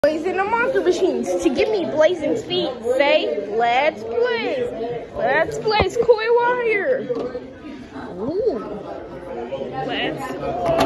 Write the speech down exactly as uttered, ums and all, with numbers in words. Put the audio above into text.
Blazing the monster machines to give me blazing speed. Say, let's blaze. Let's blaze coil wire. Ooh. Let's